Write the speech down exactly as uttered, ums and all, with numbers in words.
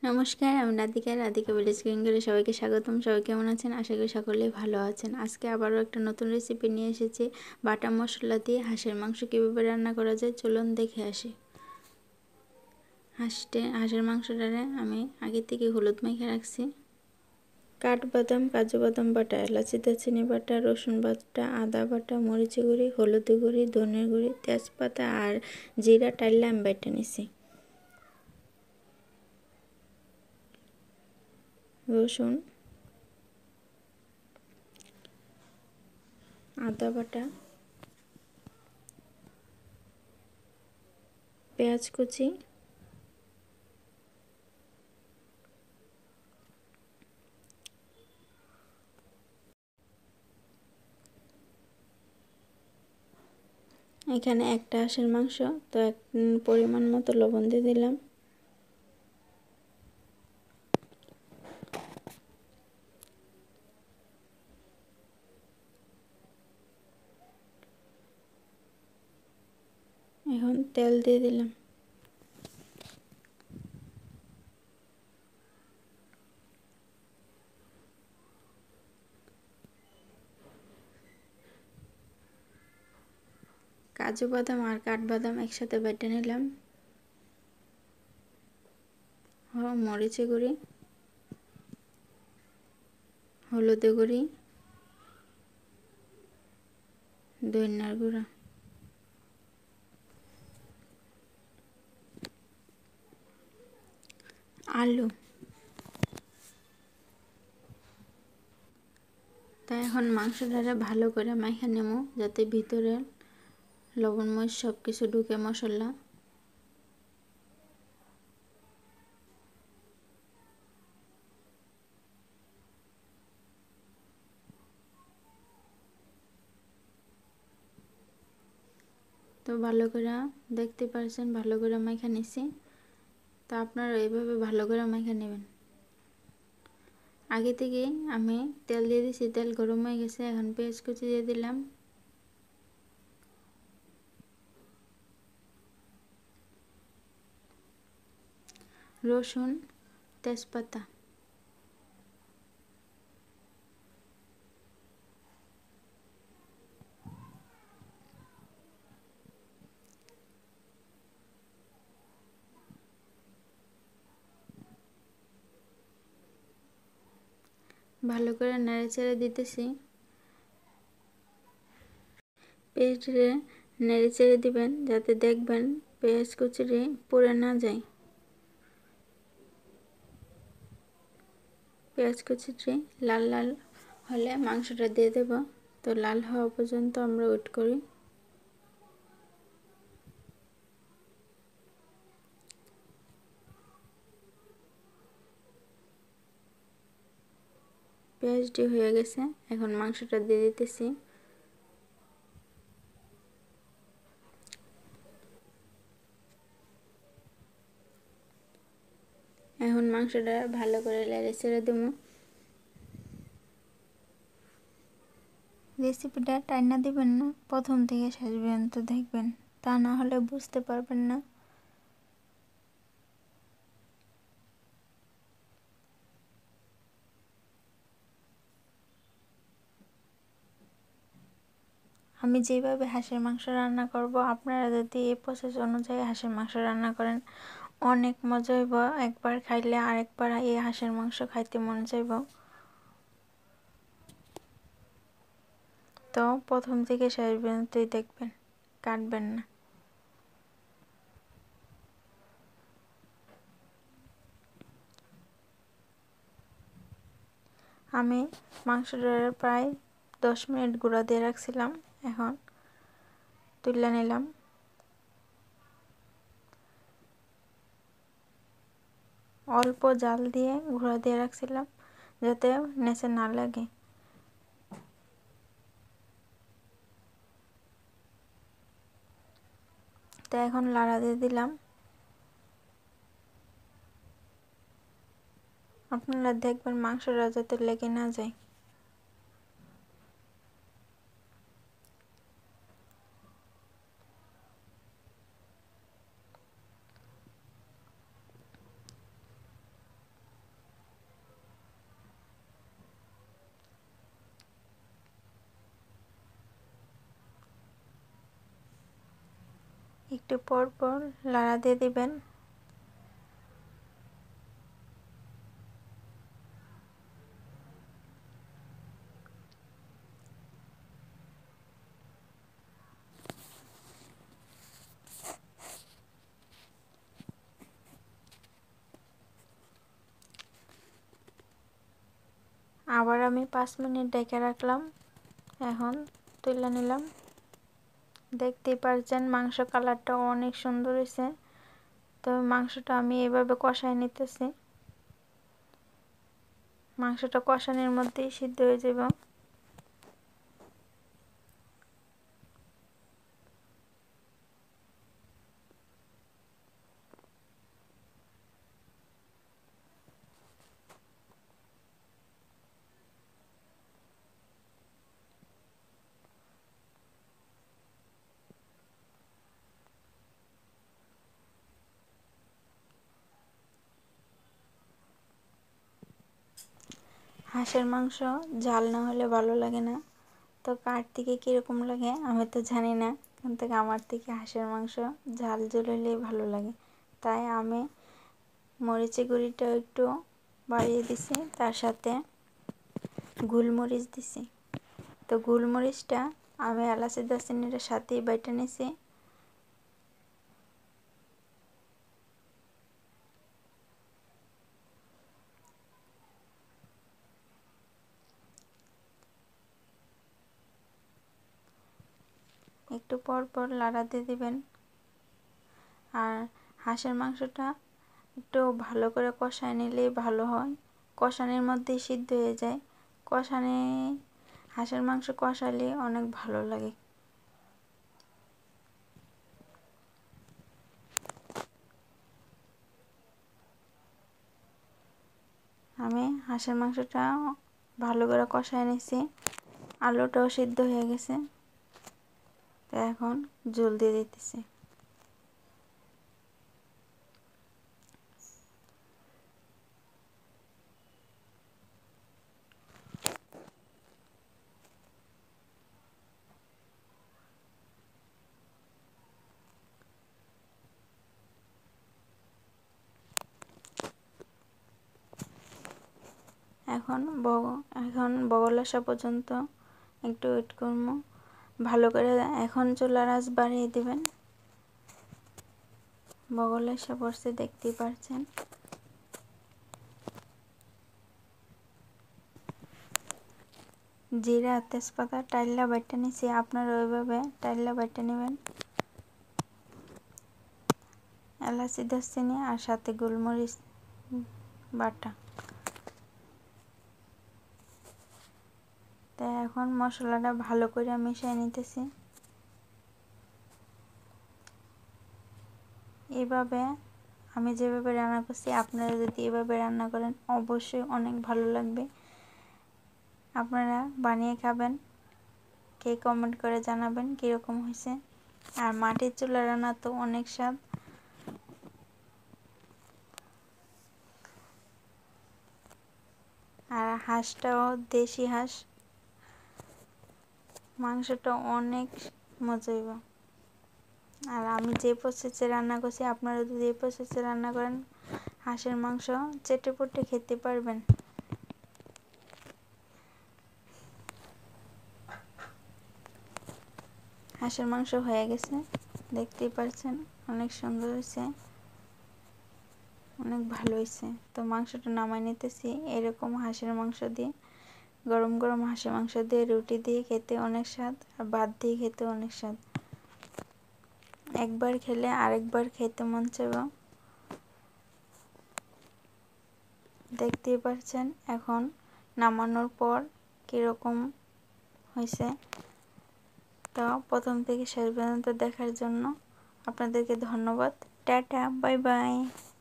নমস্কার, আমি রাধিকা। রাধিকা ভিলেজ কুকিংয়ে সবাইকে স্বাগতম। সবাই কেমন আছেন? আশা করি সকলেই ভালো আছেন। আজকে আবারও একটা নতুন রেসিপি নিয়ে এসেছি। বাটা মশলা দিয়ে হাঁসের মাংস কীভাবে রান্না করা যায় চলুন দেখে আসি। হাঁসটে হাঁসের মাংসটারে আমি আগে থেকে হলুদ মেখে রাখছি। কাঠবাদাম, কাজু বাদাম বাটা, এলাচি দারচিনি বাটা, রসুন বাটা, আদা বাটা, মরিচ গুঁড়ি, হলুদ গুঁড়ি, ধনের গুঁড়ি, তেজপাতা আর জিরা টাইলে আমি বেটে নিছি। রসুন, আদা বাটা, পেঁয়াজ কুচি, এখানে একটা হাঁসের মাংস, তো এক পরিমাণ মতো লবণ দিয়ে দিলাম। এখন তেল দিয়ে দিলাম। কাজু বাদাম আর কাঠবাদাম একসাথে বেটে নিলাম। মরিচে গুঁড়ি, হলুদে গুঁড়ি, ধনিয়ার গুঁড়া, আলু। তাই এখন মাংসটারে ভালো করে মাইখা নেবো, যাতে ভিতরে লবণ মরিচ সব কিছু ঢুকে মশলা। তো ভালো করে দেখতে পারছেন, ভালো করে মাইখা নিছি। তো আপনারা এইভাবে ভালো করে মাইখা নেবেন। আগে থেকে আমি তেল দিয়ে দিছি, তেল গরম হয়ে গেছে। এখন পেঁয়াজ কুচি দিয়ে দিলাম, রসুন, তেজপাতা, ভালো করে নেড়ে চেড়ে দিতেছি। পেঁয়াজে নেড়ে চেড়ে দিবেন, যাতে দেখবেন পেঁয়াজ কুচিটি পুড়ে না যায়। পেঁয়াজ কুচিটি লাল লাল হলে মাংসটা দিয়ে দেব। তো লাল হওয়া পর্যন্ত আমরা ওয়েট করি। পেঁয়াজটি হয়ে গেছে, এখন মাংসটা দিয়ে দিতেছি। এখন মাংসটা ভালো করে নেড়ে চেড়ে দেবো। রেসিপিটা টাইনা দিবেন না, প্রথম থেকে শেষ পর্যন্ত দেখবেন, তা না হলে বুঝতে পারবেন না। আমি যেভাবে হাঁসের মাংস রান্না করব, আপনারা যদি এই প্রসেস অনুযায়ী হাঁসের মাংস রান্না করেন, অনেক মজা হইব। একবার খাইলে আরেকবার এই হাঁসের মাংস খাইতে মন চাইব। তো প্রথম থেকে শেষ পর্যন্তই দেখবেন, কাটবেন না। আমি মাংসটা প্রায় দশ মিনিট গুঁড়া দিয়ে রাখছিলাম, এখন তুলে নিলাম। অল্প জাল দিয়ে গুঁড়া দিয়ে রাখছিলাম, যাতে নেচে না লাগে। তো এখন লাড়া দিয়ে দিলাম। আপনারা দেখবেন মাংসটা যাতে লেগে না যায়। একটু পর পর লাড়া দিয়ে দিবেন। আবার আমি পাঁচ মিনিট ঢেকে রাখলাম। এখন তুলে নিলাম। দেখতেই পারছেন মাংস কালারটা অনেক সুন্দর হয়েছে। তবে মাংসটা আমি এভাবে কষায় নিতেছি। মাংসটা কষানোর মধ্যেই সিদ্ধ হয়ে যাবে। হাঁসের মাংস ঝাল না হলে ভালো লাগে না। তো কার থেকে কীরকম লাগে আমি তো জানি না, কিন্তু আমার থেকে হাঁসের মাংস ঝাল ঝোল হলেই ভালো লাগে। তাই আমি মরিচের গুঁড়িটা একটু বাড়িয়ে দিছি, তার সাথে গোলমরিচ দিছি। তো গোলমরিচটা আমি এলাচি দারচিনির সাথেই বাইটা নিছি। একটু পর পর লাড়া দিয়ে দিবেন। আর হাঁসের মাংসটা একটু ভালো করে কষায় নিলেই ভালো হয়। কষানোর মধ্যেই সিদ্ধ হয়ে যায়। কষানে হাঁসের মাংস কষালে অনেক ভালো লাগে। আমি হাঁসের মাংসটা ভালো করে কষায় নিছি। আলুটাও সিদ্ধ হয়ে গেছে। তো এখন ঝোল দিয়ে দিতেছি। এখন বগ এখন বগল আসা পর্যন্ত একটু ওয়েট করব। ভালো করে এখন চুলার আঁচ বাড়িয়ে দিবেন। বগল আসা পড়ছে, দেখতেই পারছেন। জিরা তেজপাতা টাইলা বাইটা নিছি, আপনারা ওইভাবে টাইলা বাইটা নেবেন। এলাচি দারচিনি আর সাথে গোলমরিচ বাটা। তাই এখন মশলাটা ভালো করে মিশিয়ে নিতেছি। এভাবে আমি যেভাবে রান্না করছি আপনারা যদি এভাবে রান্না করেন অবশ্যই অনেক ভালো লাগবে। আপনারা বানিয়ে খাবেন, কে কমেন্ট করে জানাবেন কীরকম হয়েছে। আর মাটির চুলা রান্না তো অনেক স্বাদ। আর হাঁসটাও দেশি হাঁস, মাংসটা অনেক মজা হইব। আর আমি যে প্রসেসে রান্না করছি আপনারা যদি এই প্রসেসে রান্না করেন হাঁসের মাংস চেটে পুটে খেতে পারবেন। হাঁসের মাংস হয়ে গেছে, দেখতেই পাচ্ছেন অনেক সুন্দর হয়েছে, অনেক ভালো হয়েছে। তো মাংসটা নামাই নিতেছি। এরকম হাঁসের মাংস দিয়ে গরম গরম হাঁসের মাংস দিয়ে রুটি দিয়ে খেতে অনেক স্বাদ, আর ভাত দিয়ে খেতে অনেক স্বাদ। একবার খেলে আরেকবার খেতে মন চাইবে। দেখতেই পাচ্ছেন এখন নামানোর পর কীরকম হয়েছে। তো প্রথম থেকে শেষ পর্যন্ত দেখার জন্য আপনাদেরকে ধন্যবাদ। Tata, bye by.